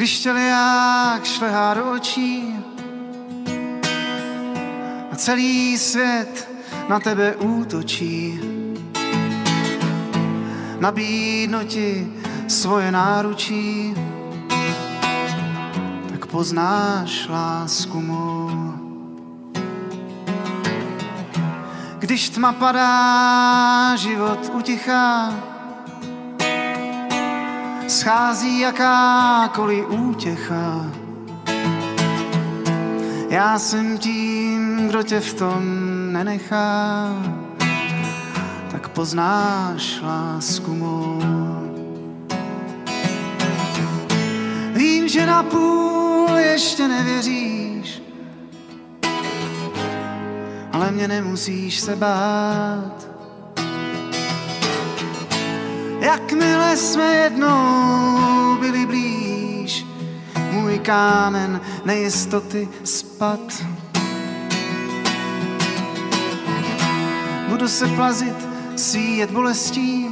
Když těliák šlehá do očí a celý svět na tebe útočí, nabídnu ti svoje náručí, tak poznáš lásku mou. Když tma padá, život utichá, schází jakákoliv útěcha. Já jsem tím, kdo tě v tom nenechá, tak poznáš lásku mou. Vím, že na půl ještě nevěříš, ale mě nemusíš se bát. Jakmile jsme jednou byli blíž, můj kámen nejistoty spad. Budu se plazit, svíjet bolestí,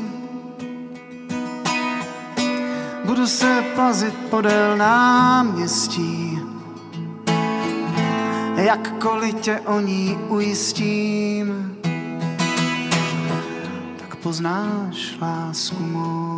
budu se plazit podél náměstí. Jakkoliv tě o ní ujistím, tak poznáš lásku mou.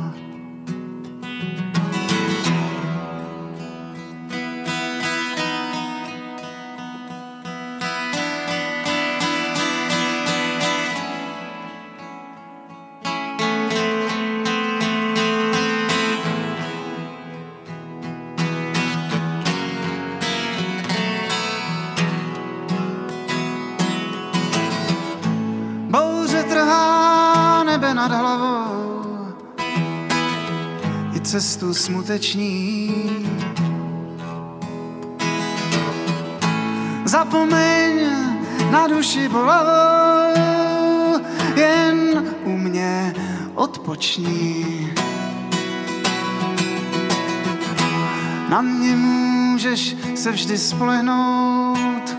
Nad hlavou i cestu smuteční. Zapomeň na duši bolavou, jen u mě odpoční. Na mě můžeš se vždy spolehnout,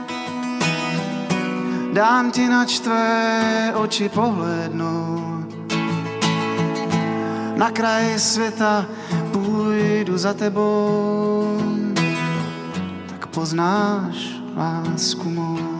dám ti na tvé oči pohlédnout. Na kraj světa půjdu za tebou, tak poznáš lásku mou.